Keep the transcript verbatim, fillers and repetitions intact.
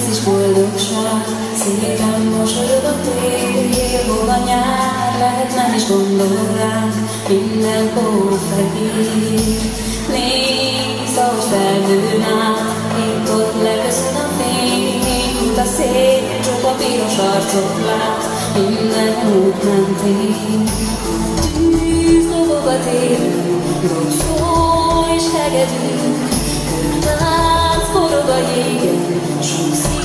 is boldogság, szépen mosolyog a tél, hol a nyár, lehet nem is gondol ránk, minden hófehér. Nézd, ahogy felhőn át, épp ott leköszön a fény, fut a szél, csak a piros arcot lát, minden út mentén. Tűz lobog a téren, hogy folyj és hegedünk, körtánc forog a jégen, sok szív